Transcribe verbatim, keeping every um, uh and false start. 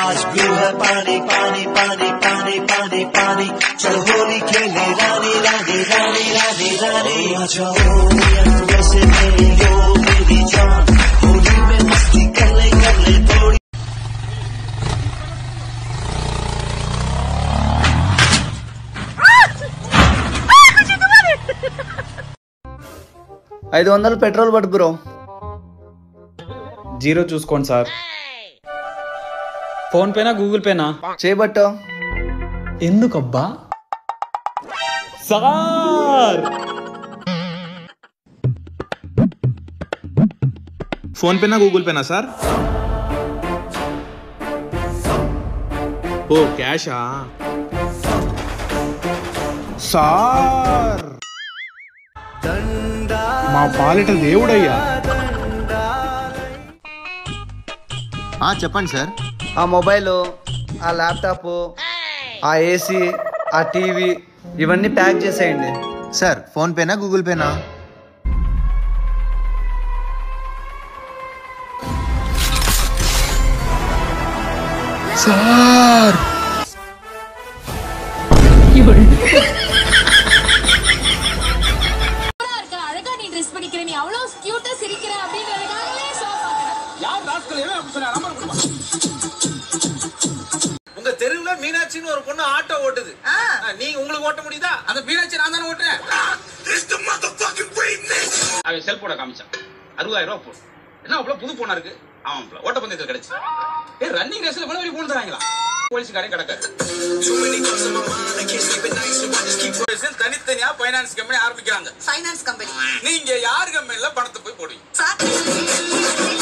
आज ब्लू है पानी पानी पानी पानी पानी पानी चलो होली खेले रानी रानी रानी रानी रानी आ जाओ वैसे मेरी यो मेरी जान होली में मस्ती कर ले कर ले थोड़ी ఐదు వందలు పెట్రోల్ పట్టు బ్రో. జీరో చూసుకోండి సార్. ఫోన్ పేనా గూగుల్ పేనా? చేయబట్టో. ఎందుకబ్బా సార్? ఫోన్ పేనా గూగుల్ పేనా సార్? ఓ క్యాషా సార్? మా పాలిట దేవుడయ్యా. చెప్పండి సార్. ఆ మొబైల్, ఆ ల్యాప్టాప్, ఆ ఏసీ, ఆ టీవీ ఇవన్నీ ప్యాక్ చేసేయండి. సార్ ఫోన్ పేనా గూగుల్ పేనా? సార్ அழகா நீ ட்ரெஸ் பண்ணிக்கிற, நீ அவ்வளவு கியூட்டா சிரிக்கிற அப்படின்றதுக்காகவே யார் ராஸ்கல் ஏன் அப்படி சொன்னா? நம்பர் கொடுமா. உங்க தெருவுல மீனாட்சின்னு ஒரு பொண்ணு ஆட்டோ ஓட்டுது. நீங்க உங்களுக்கு ஓட்ட முடியுதா? அந்த மீனாட்சி நான் தானே ஓட்டுறேன். அவன் செல்போனை காமிச்சான். அறுபதாயிரம் ரூபாய் போன். என்ன அவ்வளவு புது போனா இருக்கு? அவன் ஓட்ட பந்தயத்தில் கிடைச்சு. ஏ ரன்னிங் ரேஸ்ல பண்ண போன் தராங்களா? போலீஸ்காரன் கிடக்காரு. தனித்தனியா பைனான்ஸ் கம்பெனி ஆரம்பிக்கிறாங்க. Finance company. நீங்க யார் கம்பெனில பணத்தை போய் போடுவீங்க?